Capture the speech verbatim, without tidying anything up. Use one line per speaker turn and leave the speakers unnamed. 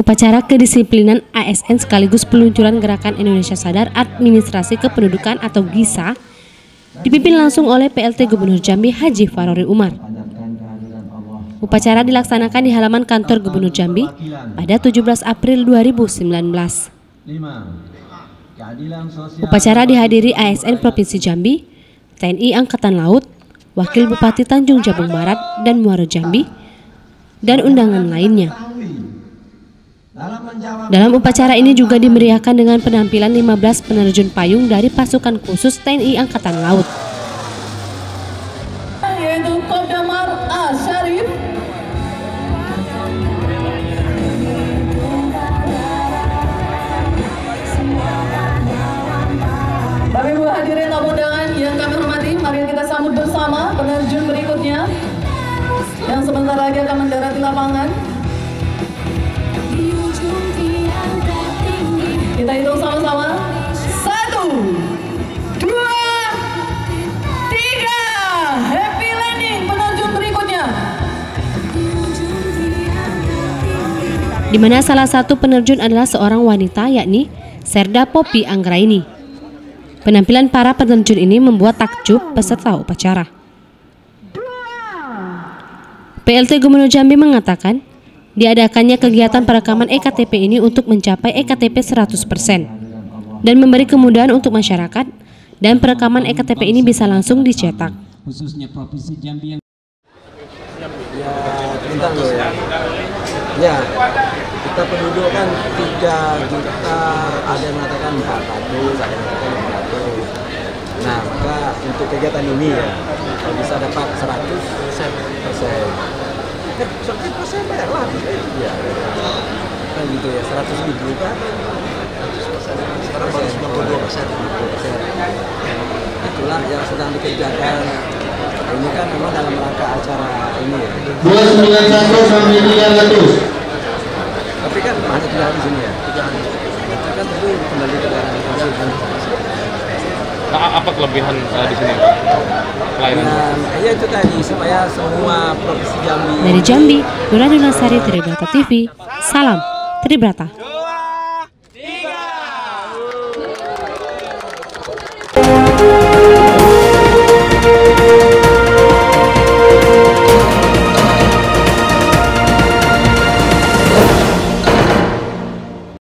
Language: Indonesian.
Upacara kedisiplinan A S N sekaligus peluncuran Gerakan Indonesia Sadar Administrasi Kependudukan atau GISA dipimpin langsung oleh P L T Gubernur Jambi Haji Farori Umar. Upacara dilaksanakan di halaman kantor Gubernur Jambi pada tujuh belas April dua ribu sembilan belas. Upacara dihadiri A S N Provinsi Jambi, T N I Angkatan Laut, Wakil Bupati Tanjung Jabung Barat dan Muaro Jambi, dan undangan lainnya. Dalam upacara ini juga dimeriahkan dengan penampilan lima belas penerjun payung dari pasukan khusus T N I Angkatan Laut.
Yaitu Kodamar A. Syarif, Bapak Ibu hadirin tamu undangan yang kami hormati, mari kita sambut bersama penerjun berikutnya yang sebentar lagi akan mendarat di lapangan. Kita hitung sama-sama. Satu, dua, tiga. Happy landing penerjun berikutnya.
Di mana salah satu penerjun adalah seorang wanita, yakni Serda Poppy Anggraini. Penampilan para penerjun ini membuat takjub peserta upacara. P L T Gubernur Jambi mengatakan, diadakannya kegiatan perekaman E K T P ini untuk mencapai E K T P seratus persen dan memberi kemudahan untuk masyarakat, dan perekaman E K T P ini bisa langsung dicetak.
Khususnya Provinsi Jambi yang
ya, bentar loh ya. Ya, kita penduduk kan tiga juta, ada yang mengatakan empat ratus, ada yang mengatakan lima ratus. Nah, maka untuk kegiatan ini ya, kalau bisa dapat seratus persen. seratus persen bayar lah, ya, kan gitu ya, seratus ribu kan, sekarang baru sembilan puluh dua persen. Itulah yang sedang dikerjakan. Ini kan memang dalam rangka acara ini ya.
dua ratus sembilan puluh satu sampai tiga ratus.
Tapi kan hanya tinggal di sini ya. Itu kan tentu kembali ke daerah masing-masing.
Apa kelebihan uh, di sini? Pelayanan?
Nah, ya itu tadi supaya semua provinsi Jambi.
Dari Jambi, Nurani Nasari, Tribrata T V. Salam Tribrata.